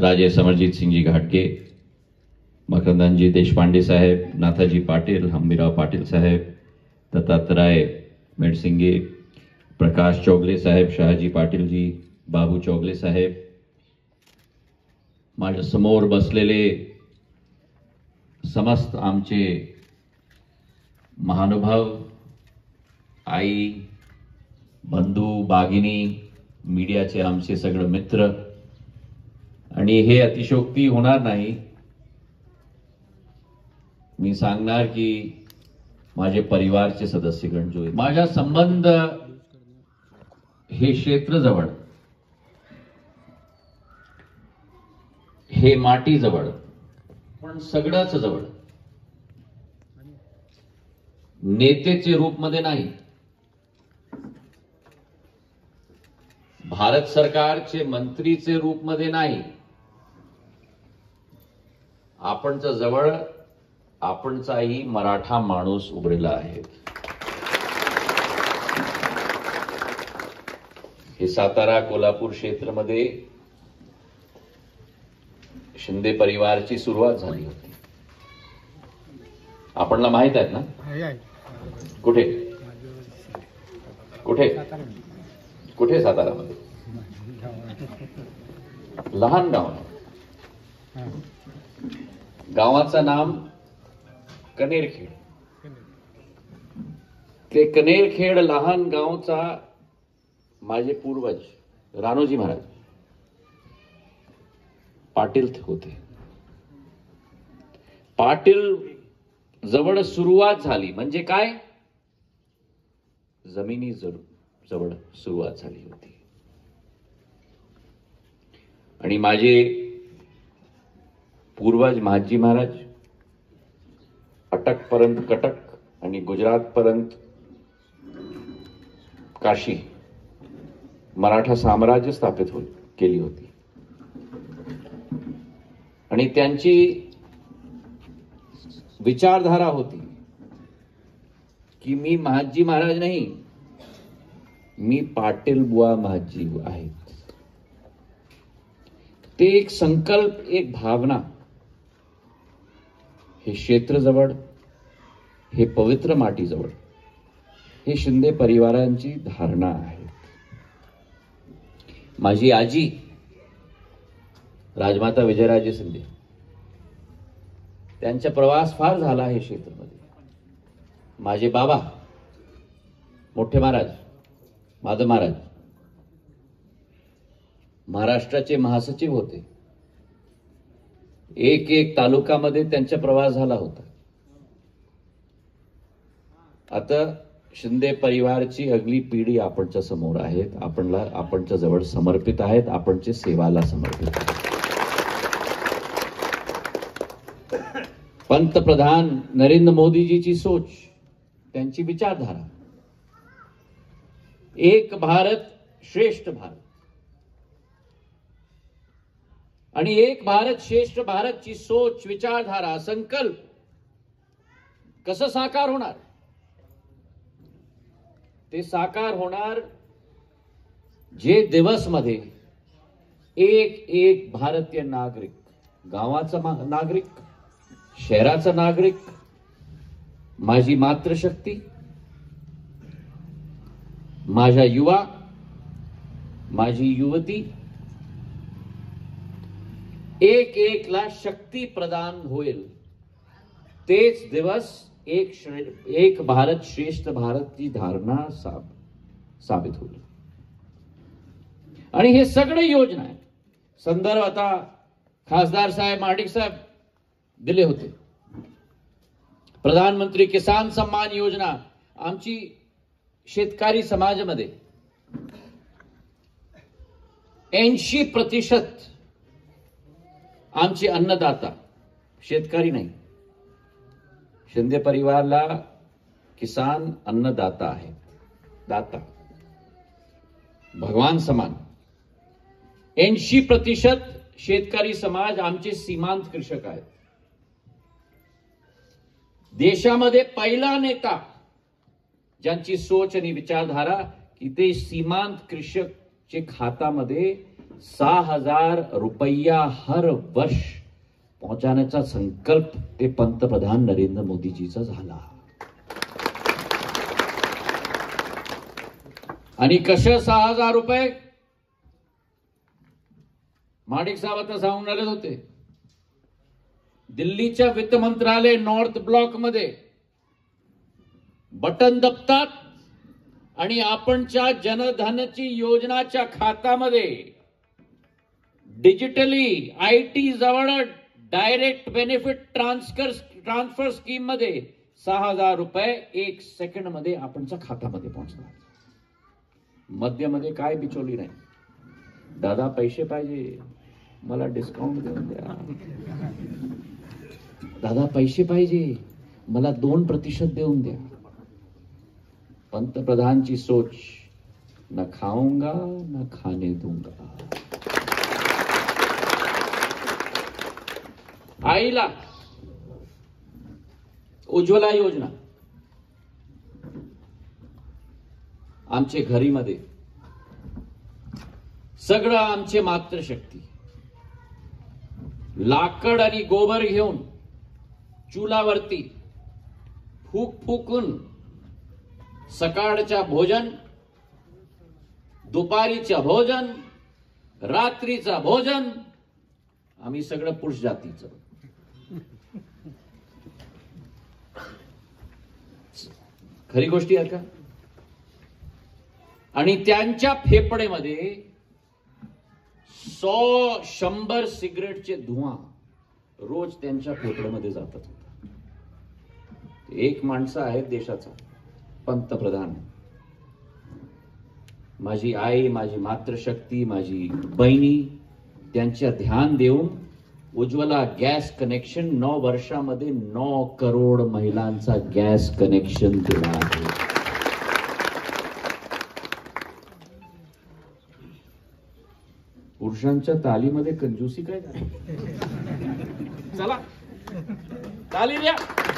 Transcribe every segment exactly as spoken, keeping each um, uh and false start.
राजे समरजीत सिंह जी घाटगे, मकरंदन जी देशपांडे साहेब, नाथाजी पाटील, हंबीराव पाटील साहेब, दत्तात्रय मेडसिंगे, प्रकाश चौगले साहेब, शहाजी पाटील जी, बाबू चौगले साहेब, माझ्या समोर बसलेले समस्त आमचे महानुभाव, आई, बंधू, भगिनी, मीडियाचे आमचे सगळे मित्र, आणि हे अतिशयोक्ती होणार नाही, मी सांगणार की माझे परिवारचे सदस्यगण जो आहे, माझा संबंध हे क्षेत्र जवळ, हे माटी जवळ, पण सगळंच जवळ, नेतेचे रूप मध्ये नाही, भारत सरकारचे मंत्रीचे रूप मध्ये नाही, आपणचं जवळ आपणचाही मराठा माणूस उभरेला आहे. हे सातारा कोल्हापूर क्षेत्रामध्ये शिंदे परिवारची सुरुवात झाली होती. आपणला माहित आहेत ना? कुठे कुठे कुठे सातारामध्ये लहान गाव, गावाचं नाम कनेरखेड. ते कनेरखेड लहान गावचा माझे पूर्वज राणोजी महाराज पाटील होते. पाटील जवळ सुरुवात झाली म्हणजे काय, जमिनी जवळ सुरुवात झाली होती. आणि माझे पूर्वज महाजी महाराज अटक पर्यंत कटक आणि गुजरात पर्यंत काशी मराठा साम्राज्य स्थापित हो केली होती. आणि त्यांची विचारधारा होती की मी महाजी महाराज नाही, मी पाटील बुवा महाजी आहेत. ते एक संकल्प, एक भावना, हे क्षेत्र जवळ, हे पवित्र माटी जवळ, हे शिंदे परिवारांची धारणा आहे. माझी आजी राजमाता विजयराजे शिंदे, त्यांचा प्रवास फार झाला आहे क्षेत्रामध्ये. माझे बाबा मोठे महाराज माधव महाराज महाराष्ट्राचे महासचिव होते. एक एक तालुक्यामध्ये त्यांचा प्रवास झाला होता. आता शिंदे परिवारची अगली पिढी आपणच्या समोर आहेत, आपणला आपणच्या जवळ समर्पित आहेत, आपणचे सेवाला समर्पित आहेत. पंतप्रधान नरेंद्र मोदीजीची सोच, त्यांची विचारधारा, एक भारत श्रेष्ठ भारत, आणि एक भारत श्रेष्ठ भारतची सोच, विचारधारा, संकल्प कसं साकार होणार? ते साकार होणार जे दिवस मध्ये एक एक भारतीय नागरिक, गावाचा नागरिक, शहराचा नागरिक, माझी मातृशक्ती, माझा युवा, माझी युवती एक एक ला शक्ती प्रदान होईल. तेच दिवस एक एक भारत श्रेष्ठ भारत की धारणा साब साबित होईल. आणि हे सगळे योजना आहे, संदर्भ आता खासदार साहेब माडिक साहेब दिले होते. प्रधानमंत्री किसान सन्मान योजना, आमची शेतकरी समाजामध्ये ऐंशी प्रतिशत आमचे अन्नदाता शेतकरी नाही. शिंदे परिवारला किसान अन्नदाता आहे, दाता भगवान समान. ऐंशी प्रतिशत शेतकरी समाज आमचे सीमांत कृषक आहेत. देशामध्ये पहिला नेता ज्यांची सोच आणि विचारधारा की ते सीमांत कृषकचे खात्यामध्ये सहा हजार रुपया हर वर्ष पहुंचाण्याचा संकल्प ते पंतप्रधान नरेंद्र मोदीजीचा झाला. आणि कसे सहा हजार रुपये माणिक साहेब आता सांगून आले होते. दिल्लीच्या वित्त मंत्रालय नॉर्थ ब्लॉक मध्ये बटन दबतात आणि आपणच्या जनधनची योजनाच्या खात्यामध्ये डिजिटली आयटी जवळ direct benefit transfer transfer scheme मध्ये सहा हजार रुपये एक सेकंड मध्ये आपणच्या खात्यामध्ये पोहोचणार. मध्यमध्ये काय बिचवली नाही. दादा पैसे पाहिजे मला डिस्काउंट देऊन द्या. दादा पैसे पाहिजे मला दोन प्रतिशत देऊन द्या. पंतप्रधानची सोच, न खाऊंगा न खाने दूंगा. आईला उज्ज्वला योजना आमचे घरीमध्ये सगळं आमचे मातृशक्ती लाकड आणि गोबर घेऊन चुलावरती फूक फुकून सकाळच्या भोजन, दुपारीचं भोजन, रात्रीचं भोजन आम्ही सगळं पुरुष जातीचं. खरी गोष्टी आहे का? आणि त्यांच्या फेफड्यामध्ये सौ शंभर सिगरेटचे धुवा रोज त्यांच्या फेफड्यामध्ये जातात. एक माणसा आहे देशाचा पंतप्रधान. माझी आई, माझी मातृशक्ती, माझी बहिणी त्यांच्या ध्यान देऊन उज्ज्वला गॅस कनेक्शन नऊ वर्षामध्ये नऊ करोड महिलांचा गॅस कनेक्शन दिला आहे. पुरुषांच्या तालीमध्ये कंजूसी काय झाली? चला ताली द्या.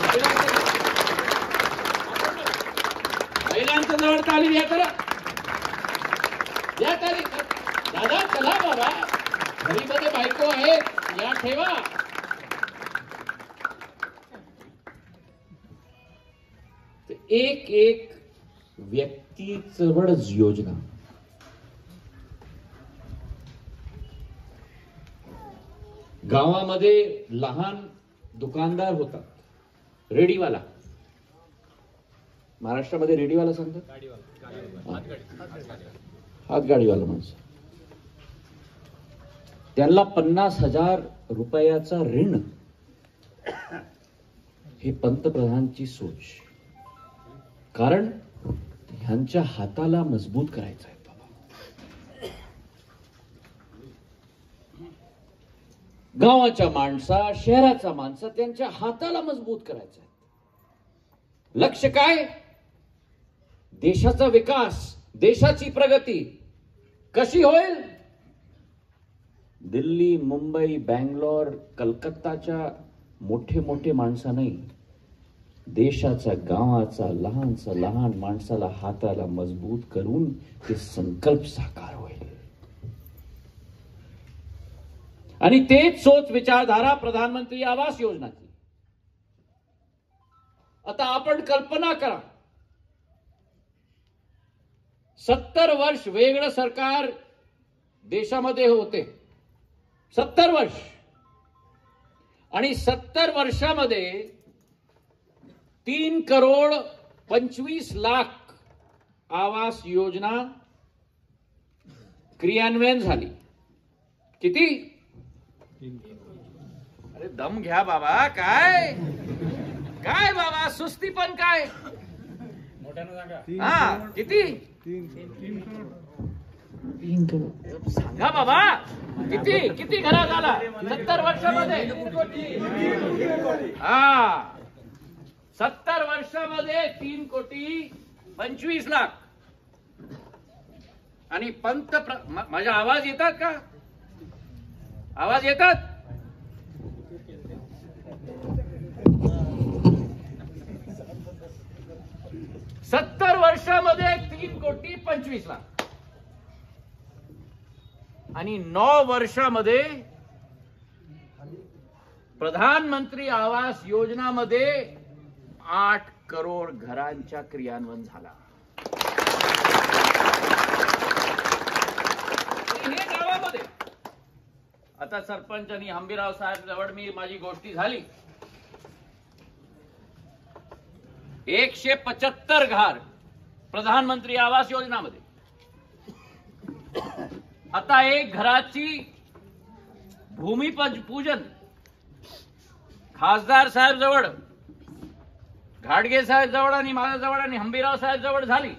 महिलांच्या जवळ ताली द्या. करा द्या ताली. दादा चला बाबा, घरीमध्ये बायको आहे या ठेवा. एक एक व्यक्ती जवळच योजना. गावामध्ये लहान दुकानदार होता, रेडीवाला. महाराष्ट्रामध्ये रेडीवाला सांगतात, हातगाडीवाला माणसं. त्याला पन्नास हजार रुपयाचा ऋण. हे पंतप्रधानची सोच. कारण ह्यांच्या हाताला मजबूत करायचं आहे बाबा. गावाच्या माणसा, शहराचा माणसा त्यांच्या हाताला मजबूत करायचं आहे. लक्ष काय? देशाचा विकास, देशाची प्रगती कशी होईल? दिल्ली, मुंबई, बँगलोर, कलकत्ताच्या मोठे मोठे माणसा नाही, देशाच्या गावाचा लहानसा लहान माणसाला हाताला मजबूत करून ते संकल्प साकार होईल. आणि तेच सोच विचारधारा प्रधानमंत्री आवास योजनाची. आता आपण कल्पना करा, सत्तर वर्ष वेगळं सरकार देशामध्ये होते. सत्तर वर्ष. आणि सत्तर वर्षामध्ये तीन करोड पंचवीस लाख आवास योजना क्रियान्वयन झाली. किती? अरे दम घ्या बाबा. काय काय बाबा सुस्ती पण काय? हा किती? तीन करोड. सांगा बाबा किती किती घरात आला सत्तर वर्षामध्ये? हा सत्तर वर्षामध्ये तीन कोटी पंचवीस लाख. आणि पंत माझा आवाज येतात का? आवाज येतात? सत्तर वर्षामध्ये तीन कोटी पंचवीस लाख. आणि नऊ वर्षामध्ये प्रधानमंत्री आवास योजनामध्ये आठ करोड घरांच्या क्रियान्वयन झाला. हे गावामध्ये आता सरपंच आणि हंबीराव साहेब जवळ मी माझी गोष्टी झाली. एकशे पचहत्तर घर प्रधानमंत्री आवास योजनामध्ये. आता एक घराची भूमिपूजन खासदार साहेब जवळ, घाटगे साहेब जवळ आणि माझ्या जवळ आणि हंबीराव साहेब जवळ झाली.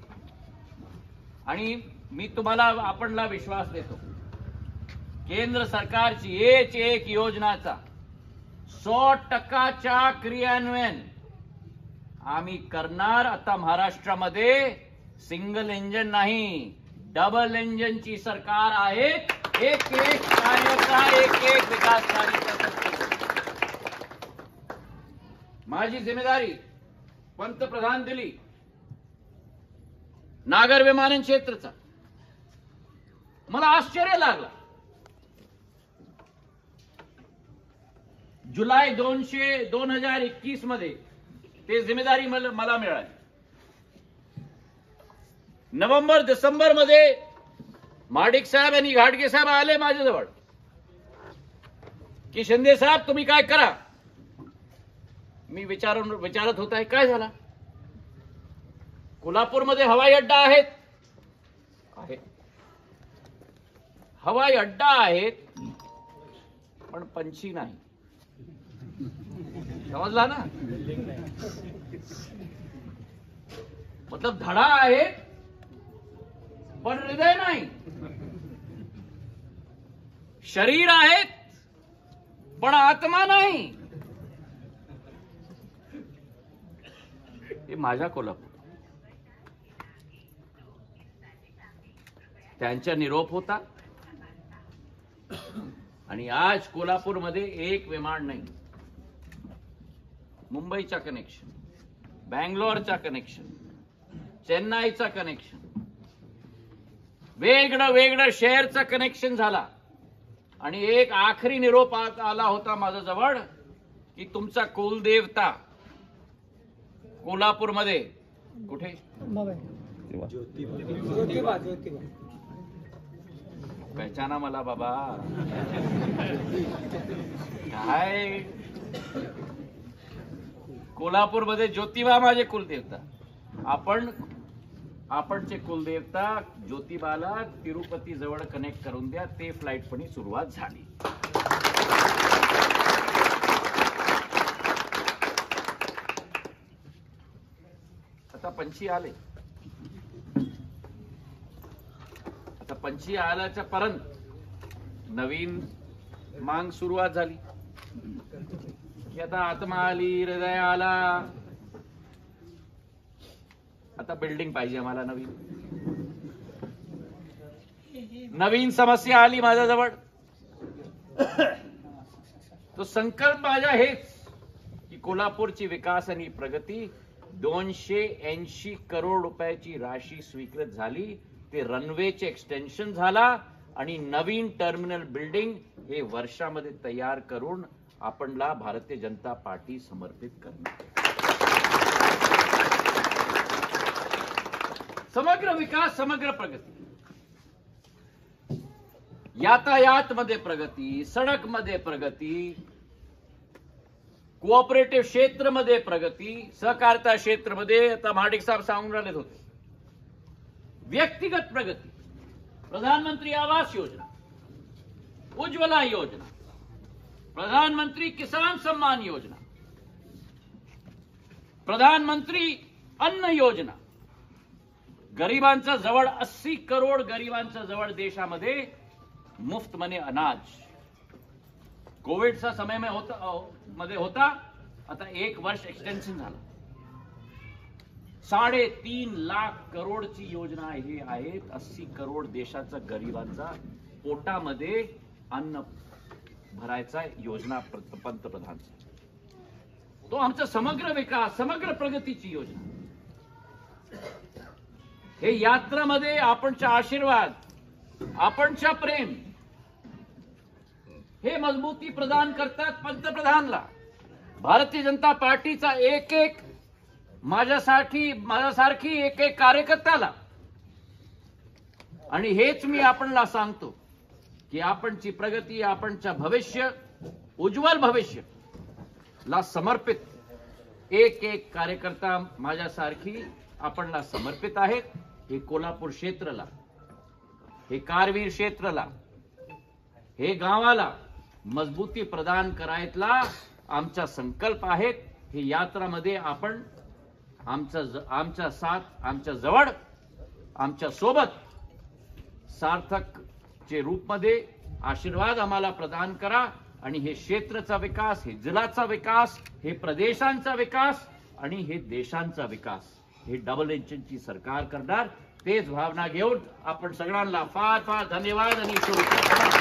आणि मी तुम्हाला आपणला विश्वास देतो, केंद्र सरकारची एक एक योजनाचा सौ टक्काच्या क्रियान्वयन आम्ही करणार. आता महाराष्ट्रामध्ये सिंगल इंजन नाही, डबल इंजनची सरकार आहे. एक एक कार्याचा एक एक विकास कार्य. माझी जिम्मेदारी पंतप्रधान दिली नागर विमानन क्षेत्राचा. मला आश्चर्य लागलं, जुलै दोनशे दोन हजार एकवीस मध्ये ते जिम्मेदारी मला मला मिळाली. नोव्हेंबर डिसेंबर मध्ये महाडिक साहेब आणि घाटगे साहेब आले माझ्याजवळ की शिंदे साहेब तुम्ही काय करा. मी विचारून विचारत होता काय झाला. कोल्हापूरमध्ये हवाई अड्डा आहेत, आहे हवाई अड्डा आहेत, पण पंछी नाही. समजला ना. मतलब धडा आहे पण हृदय नाही. शरीर आहेत पण आत्मा नाही. हे माझ्या कोल्हापूर. त्यांचा निरोप होता आणि आज कोल्हापूरमध्ये एक विमान नाही. मुंबईचा कनेक्शन, बँगलोरचा कनेक्शन, चेन्नईचा कनेक्शन, वेगळं वेगळं शहरचं कनेक्शन झाला. आणि एक आखरी निरोप आला होता माझ्या जवळ की तुमचा कुलदेवता कोल्हापूरमध्ये कुठे, पहचाना मला बाबा. काय कोल्हापूरमध्ये ज्योतिबा माझे कुलदेवता. आपण आपणचे कुलदेवता ज्योतिबाला तिरुपती जवळ कनेक्ट करून द्या. ते फ्लाईट पण सुरुवात झाली. आता पंछी आले. आता पंछी आल्याच्या पर्यंत नवीन मांग सुरुवात झाली की आता आत्मा आली, हृदय आला. आता बिल्डिंग पाहिजे आम्हाला नवीन. नवीन समस्या आली माझ्याजवळ. तो संकल्प माझा हेच की कोल्हापूरची विकास आणि प्रगती. दोनशे ऐंशी करोड रुपयाची राशी स्वीकृत झाली. ते रनवेचे एक्सटेन्शन झाला आणि नवीन टर्मिनल बिल्डिंग हे वर्षामध्ये तयार करून आपणला भारतीय जनता पार्टी समर्पित करणार. समग्र विकास, समग्र प्रगती. यातायात मध्ये प्रगती, सडक मध्ये प्रगती, कोऑपरेटिव्ह क्षेत्र मध्ये प्रगती, सहकारिता क्षेत्र मध्ये. आता महाडिक साहेब सांगून राहिले होते. व्यक्तिगत प्रगती, प्रधानमंत्री आवास योजना, उज्ज्वला योजना, प्रधानमंत्री किसान सम्मान योजना, प्रधानमंत्री अन्न योजना. गरिबांचा जवळ अस्सी करोड गरिबांचा जवळ देशामध्ये मुफ्त मने अनाज. कोविडचा समय में होता मध्ये होता. आता एक वर्ष एक्सटेन्शन झालं. साडेतीन लाख करोडची योजना हे आहेत. अस्सी करोड देशाचा गरिबांचा पोटामध्ये अन्न भरायचा योजना पंतप्रधान. तो आमचा समग्र विकास, समग्र प्रगतीची योजना. हे यात्रामध्ये आपणचा आशीर्वाद आपणच्या प्रेम हे मजबूती प्रदान करतात पंतप्रधानला. भारतीय जनता पार्टीचा एक एक माझ्यासाठी माझ्यासारखी एक एक कार्यकर्त्याला. आणि हेच मी आपणला सांगतो की आपणची प्रगती, आपणच्या भविष्य, उज्ज्वल भविष्य ला समर्पित एक एक कार्यकर्ता माझ्यासारखी आपणला समर्पित आहेत. हे कोल्हापूर क्षेत्राला, हे कारवीर क्षेत्राला, हे गावाला मजबूती प्रदान करायला आमचा संकल्प आहेत. हे यात्रामध्ये आपण आमचा आमच्या साथ, आमच्या जवळ, आमच्या सोबत सार्थक चे रूपमध्ये आशीर्वाद आम्हाला प्रदान करा. आणि हे क्षेत्राचा विकास, हे जिल्ह्याचा विकास, हे प्रदेशांचा विकास आणि हे देशांचा विकास, हे डबल इंजिनची सरकार करणार. तेच भावना घेऊन आपण सगळ्यांना फार फार धन्यवाद आणि शुभेच्छा.